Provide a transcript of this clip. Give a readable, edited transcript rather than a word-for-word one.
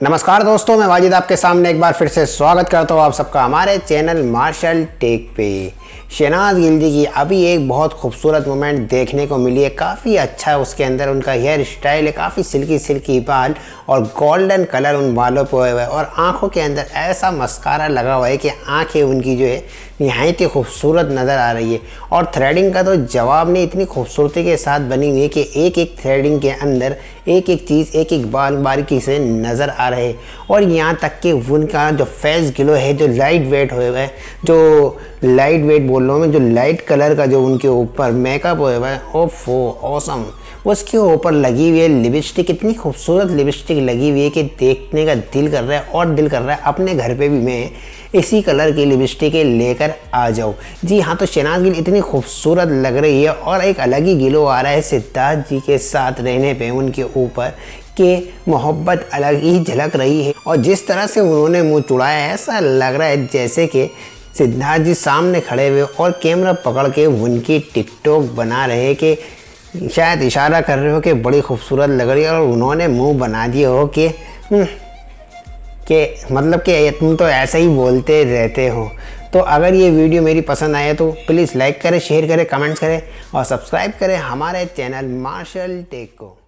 नमस्कार दोस्तों, मैं वाजिद आपके सामने एक बार फिर से स्वागत करता हूँ आप सबका हमारे चैनल मार्शल टेक पे। शहनाज गिल की अभी एक बहुत खूबसूरत मोमेंट देखने को मिली है। काफ़ी अच्छा है उसके अंदर उनका हेयर स्टाइल है, काफ़ी सिल्की बाल और गोल्डन कलर उन बालों पर हुआ है और आँखों के अंदर ऐसा मस्कारा लगा हुआ है कि आँखें उनकी जो है निहायत ही खूबसूरत नज़र आ रही है। और थ्रेडिंग का तो जवाब नहीं, इतनी खूबसूरती के साथ बनी हुई है कि एक एक थ्रेडिंग के अंदर एक एक चीज़ एक एक बाल बारीकी से नज़र आ रहे हैं। और यहाँ तक कि उनका जो फेस ग्लो है, जो लाइट वेट हुआ है, जो लाइट वेट बोल रहा हूँ मैं, जो लाइट कलर का जो उनके ऊपर मेकअप हुआ है, ओफो ऑसम। उसके ऊपर लगी हुई है लिपस्टिक, इतनी खूबसूरत लिपस्टिक लगी हुई है कि देखने का दिल कर रहा है और दिल कर रहा है अपने घर पे भी मैं इसी कलर की लिपस्टिक लेकर आ जाऊँ। जी हाँ, तो शहनाज गिल इतनी खूबसूरत लग रही है और एक अलग ही गिलो आ रहा है सिद्धार्थ जी के साथ रहने पे उनके ऊपर कि मोहब्बत अलग ही झलक रही है। और जिस तरह से उन्होंने मुँह चुड़ाया है, ऐसा लग रहा है जैसे कि सिद्धार्थ जी सामने खड़े हुए और कैमरा पकड़ के उनकी टिकटॉक बना रहे कि शायद इशारा कर रहे हो कि बड़ी खूबसूरत लग रही है और उन्होंने मुंह बना दिया हो कि मतलब कि तुम तो ऐसा ही बोलते रहते हो। तो अगर ये वीडियो मेरी पसंद आए तो प्लीज़ लाइक करें, शेयर करें, कमेंट्स करें और सब्सक्राइब करें हमारे चैनल मार्शल टेक को।